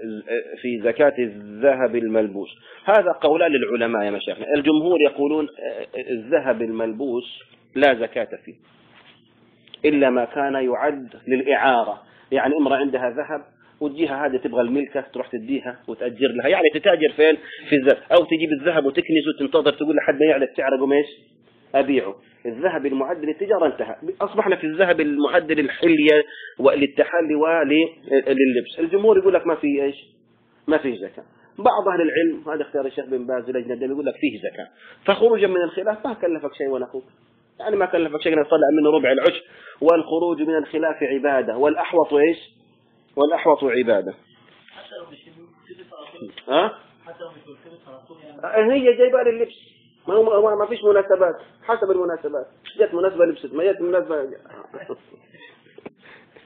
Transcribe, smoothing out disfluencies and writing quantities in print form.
في زكاة الذهب الملبوس. هذا قولان للعلماء يا مشايخنا. الجمهور يقولون الذهب الملبوس لا زكاة فيه إلا ما كان يعد للإعارة، يعني امرأة عندها ذهب وتجيها هذه تبغى الملكة تروح تديها وتأجر لها، يعني تتاجر فين؟ في الذهب، أو تجيب الذهب وتكنسه وتنتظر تقول لحد ما يعلى سعره قوم ايش أبيعه. الذهب المعد للتجارة انتهى، أصبحنا في الذهب المعد للحلية وللتحلي ولللبس. الجمهور يقول لك ما في ايش، ما فيه زكاة. بعض أهل العلم، هذا اختيار الشيخ بن باز ولجنة الدين، يقول لك فيه زكاة. فخروجا من الخلاف ما كلفك شيء ولا أخوك، يعني ما كلفك شيء يطلع منه ربع العشر. والخروج من الخلاف عبادة، والأحوط ايش؟ والأحوط عبادة. ها؟ هي جايبة لللبس، ما فيش مناسبات، حسب المناسبات، جت مناسبة لبست، ما جت مناسبة